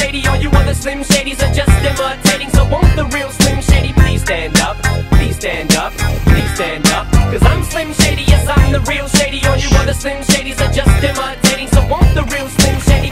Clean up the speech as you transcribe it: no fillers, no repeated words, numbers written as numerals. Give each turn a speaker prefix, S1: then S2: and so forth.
S1: Shady. All you other Slim Shadys are just imitating. So won't the real Slim Shady please stand up? Please stand up, please stand up. Cause I'm Slim Shady, yes I'm the real Shady. All you other Slim Shadys are just imitating.